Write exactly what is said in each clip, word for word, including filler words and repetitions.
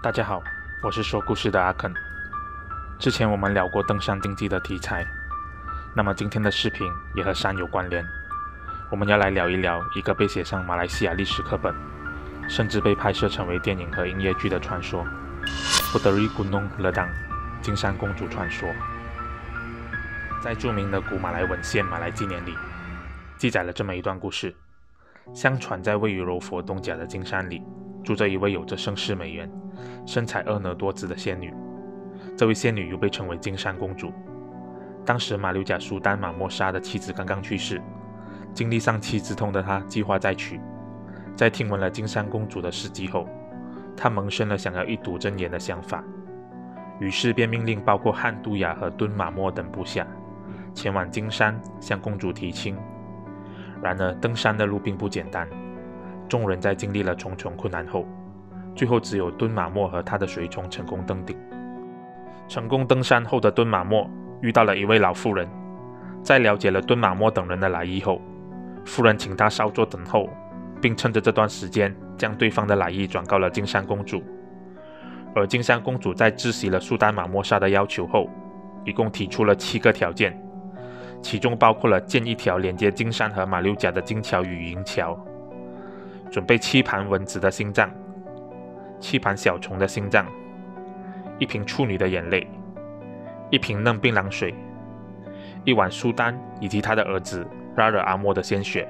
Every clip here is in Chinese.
大家好，我是说故事的阿肯。之前我们聊过登山竞技的题材，那么今天的视频也和山有关联。我们要来聊一聊一个被写上马来西亚历史课本，甚至被拍摄成为电影和音乐剧的传说—— Puteri Gunung Ledang 金山公主传说。在著名的古马来文献《马来纪年》里，记载了这么一段故事：相传在位于柔佛东甲的金山里，住着一位有着盛世美颜、身材婀娜多姿的仙女。这位仙女又被称为金山公主。当时马六甲苏丹马莫沙的妻子刚刚去世，经历丧妻之痛的她计划再娶。在听闻了金山公主的事迹后，她萌生了想要一睹真颜的想法，于是便命令包括汉都雅和敦马莫等部下前往金山向公主提亲。然而登山的路并不简单，众人在经历了重重困难后，最后只有敦马莫和他的随从成功登顶。成功登山后的敦马莫遇到了一位老妇人，在了解了敦马莫等人的来意后，妇人请他稍作等候，并趁着这段时间将对方的来意转告了金山公主。而金山公主在知悉了苏丹马莫沙的要求后，一共提出了七个条件，其中包括了建一条连接金山和马六甲的金桥与银桥，准备七盘蚊子的心脏，七盘小虫的心脏，一瓶处女的眼泪，一瓶嫩槟榔水，一碗苏丹以及他的儿子拉惹阿莫的鲜血。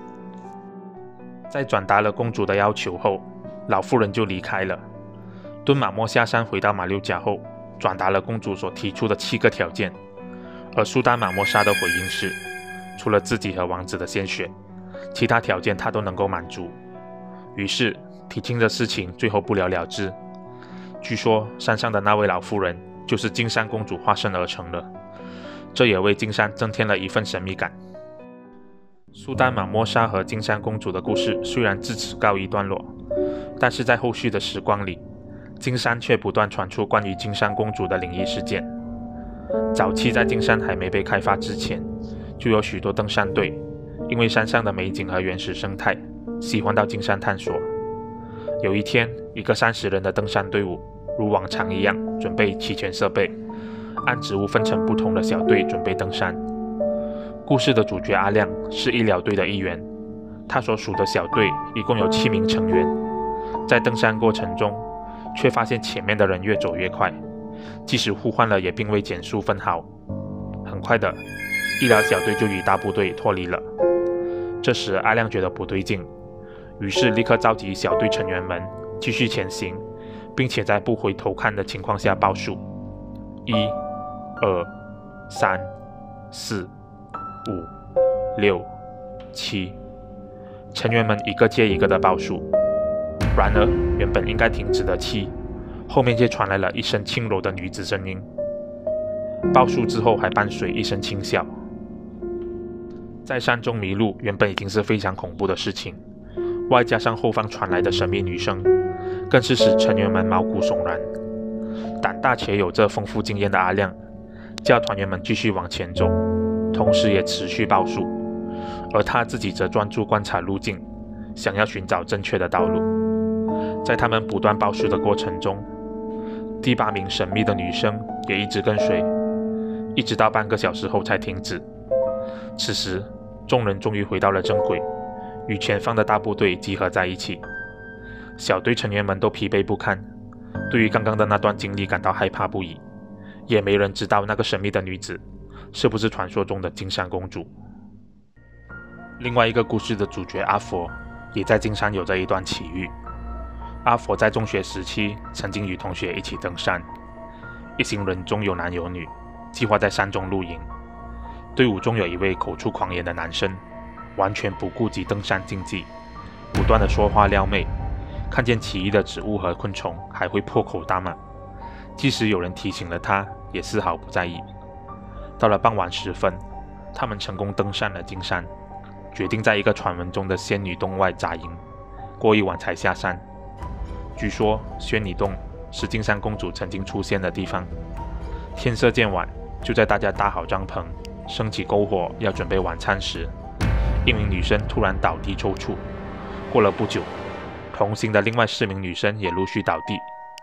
在转达了公主的要求后，老妇人就离开了。敦马莫下山回到马六甲后，转达了公主所提出的七个条件，而苏丹马莫沙的回应是，除了自己和王子的鲜血，其他条件他都能够满足。于是提亲的事情最后不了了之。据说山上的那位老妇人就是金山公主化身而成的，这也为金山增添了一份神秘感。苏丹马莫沙和金山公主的故事虽然至此告一段落，但是在后续的时光里，金山却不断传出关于金山公主的灵异事件。早期在金山还没被开发之前，就有许多登山队因为山上的美景和原始生态，喜欢到金山探索。有一天，一个三十人的登山队伍如往常一样准备齐全设备，按职务分成不同的小队准备登山。故事的主角阿亮是医疗队的一员，他所属的小队一共有七名成员。在登山过程中，却发现前面的人越走越快，即使呼唤了也并未减速分毫。很快的，医疗小队就与大部队脱离了。这时阿亮觉得不对劲，于是立刻召集小队成员们继续前行，并且在不回头看的情况下报数：一、二、三、四、五、六、七。成员们一个接一个的报数。然而原本应该停止的七，后面却传来了一声轻柔的女子声音。报数之后还伴随一声轻笑。在山中迷路原本已经是非常恐怖的事情，外加上后方传来的神秘女声，更是使成员们毛骨悚然。胆大且有着丰富经验的阿亮叫团员们继续往前走，同时也持续报数，而他自己则专注观察路径，想要寻找正确的道路。在他们不断报数的过程中，第八名神秘的女生也一直跟随，一直到半个小时后才停止。此时众人终于回到了正轨，与前方的大部队集合在一起。小队成员们都疲惫不堪，对于刚刚的那段经历感到害怕不已，也没人知道那个神秘的女子是不是传说中的金山公主。另外一个故事的主角阿佛也在金山有着一段奇遇。阿佛在中学时期曾经与同学一起登山，一行人中有男有女，计划在山中露营。队伍中有一位口出狂言的男生，完全不顾及登山禁忌，不断的说话撩妹，看见奇异的植物和昆虫还会破口大骂，即使有人提醒了他，也丝毫不在意。到了傍晚时分，他们成功登上了金山，决定在一个传闻中的仙女洞外扎营，过一晚才下山。据说仙女洞是金山公主曾经出现的地方。天色渐晚，就在大家搭好帐篷，升起篝火要准备晚餐时，一名女生突然倒地抽搐。过了不久，同行的另外四名女生也陆续倒地。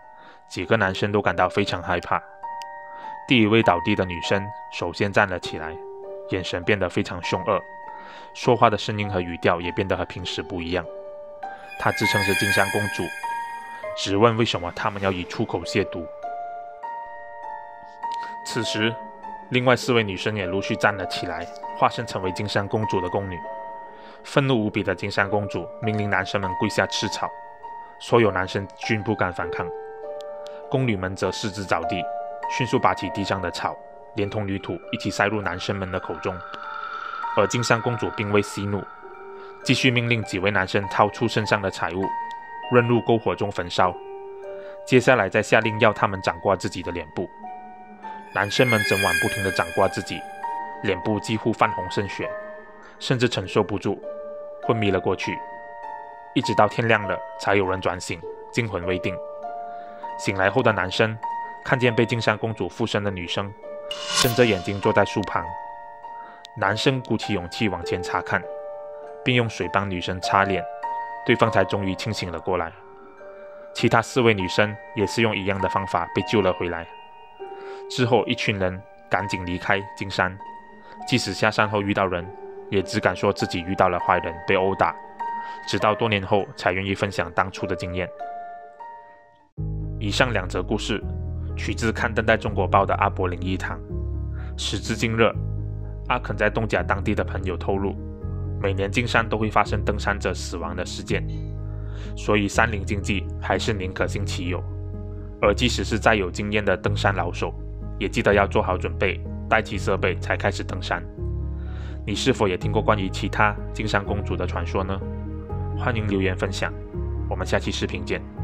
几个男生都感到非常害怕。第一位倒地的女生首先站了起来，眼神变得非常凶恶，说话的声音和语调也变得和平时不一样。她自称是金山公主，质问为什么他们要以出口亵渎。此时，另外四位女生也陆续站了起来，化身成为金山公主的宫女。愤怒无比的金山公主命令男生们跪下吃草，所有男生均不敢反抗。宫女们则四肢着地，迅速拔起地上的草，连同泥土一起塞入男生们的口中。而金山公主并未息怒，继续命令几位男生掏出身上的财物，扔入篝火中焚烧。接下来再下令要他们掌掴自己的脸部。男生们整晚不停地掌掴自己，脸部几乎泛红渗血，甚至承受不住，昏迷了过去。一直到天亮了，才有人转醒，惊魂未定。醒来后的男生看见被金山公主附身的女生，睁着眼睛坐在树旁。男生鼓起勇气往前查看，并用水帮女生擦脸，对方才终于清醒了过来。其他四位女生也是用一样的方法被救了回来。之后，一群人赶紧离开金山，即使下山后遇到人，也只敢说自己遇到了坏人，被殴打，直到多年后才愿意分享当初的经验。以上两则故事取自刊登在中国报的阿伯灵异堂。时至今日，阿肯在东甲当地的朋友透露，每年金山都会发生登山者死亡的事件，所以山林经济还是宁可信其有。而即使是再有经验的登山老手，也记得要做好准备，带齐设备才开始登山。你是否也听过关于其他金山公主的传说呢？欢迎留言分享，我们下期视频见。